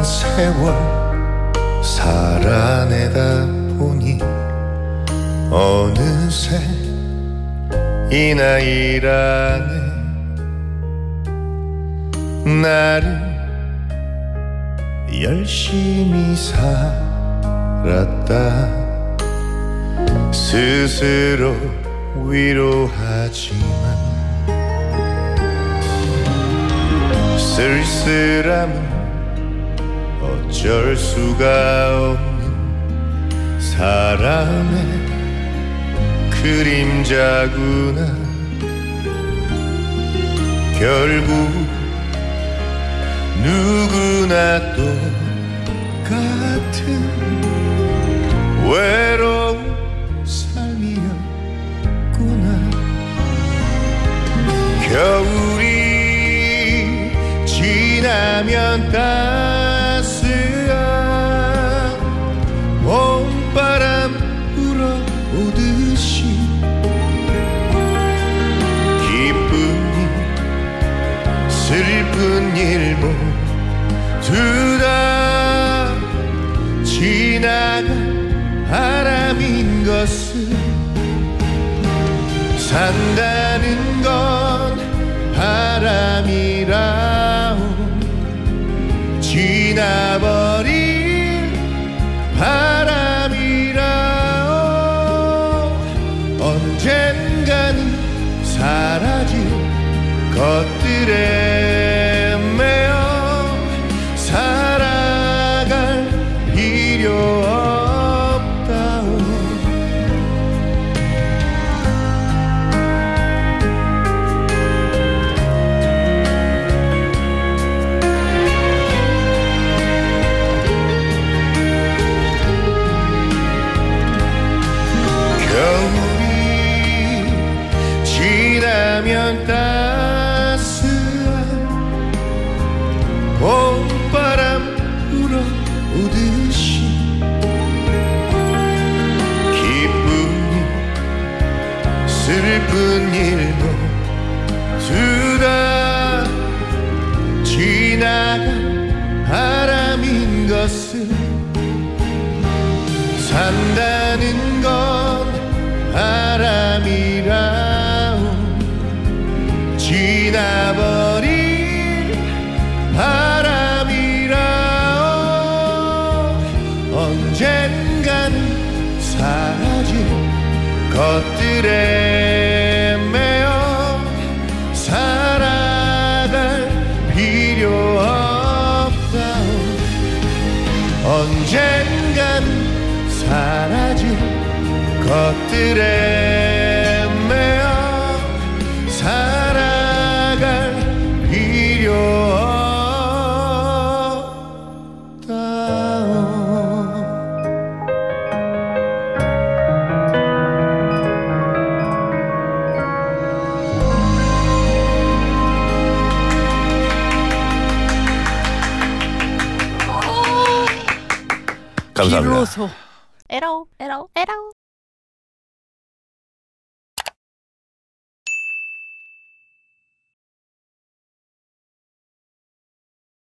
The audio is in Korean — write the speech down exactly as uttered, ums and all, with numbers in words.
세월 살아내다 보니 어느새 이 나이라네. 나를 열심히 살았다 스스로 위로하지만 쓸쓸함은 어쩔 수가 없는 사람의 그림자구나. 결국 누구나 똑같은 외로운 삶이었구나. 겨울이 지나면 따스한 봄바람 불어오듯이 기쁨이 슬픈 일 모두 다 지나간 바람인 것을 산다는 건 바람이라오. 지나버린 바람이라오. 언젠가는 사라질 것들에 매여 살아갈 필요 없다오. 겨울이 지나면 따스한 봄바람 불어오듯이 기쁨이 슬픈 일 모두 다 지나간 바람인 것을 산다는 건 바람이라오. 지나버린 바람이라오. 언젠가는 사라질 것들에 매여 살아갈 필요 없다오. 언젠가는 사라질 것들에 매여 살아갈 필요 없다오. 감사합니다. 비로소 에라오 에라오 에라오.